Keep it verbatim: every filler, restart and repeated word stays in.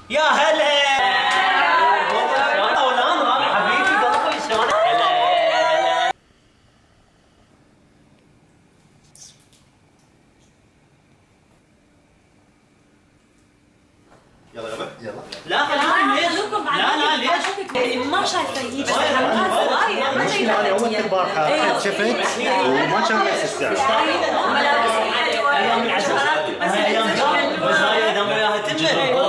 يا هلا شلون حبيبي قلبي شلونك؟ هلا هلا يلا يلا يلا لا خليكم ليش؟ لا لا ليش؟ ما شايفه هي بس المشكلة أنا أول البارحة شفت وما كان نفس السعر. ايام العزاء ايام بس هاي اذا وياها تمه